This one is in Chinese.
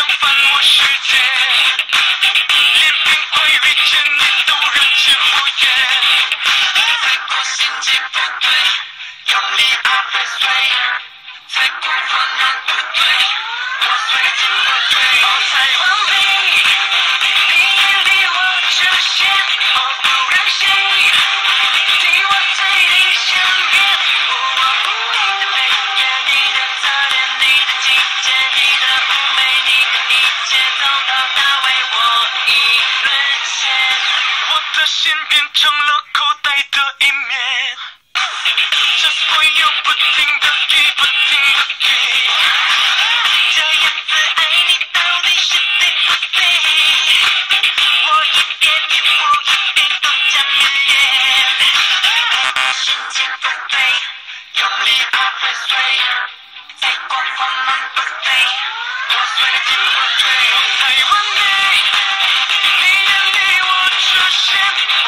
想翻我世界，连冰块遇见你都燃起火焰。猜过心机不对，用力而被碎，猜过温暖不对，我随进不退。哦，太完美，你眼里我出现，哦，不让谁替我最理想变。哦，你的眉眼，你的侧脸，你的季节，你的妩媚，你的一切，从头到尾我已沦陷。我的心变成了口袋的一面，这所有不停的给，不停的给，这样子爱你到底是对不对？我一点也不一点都讲明恋，心情不对，用力而被碎，再过分满不对，我随进不退。太完美，你眼里我出现。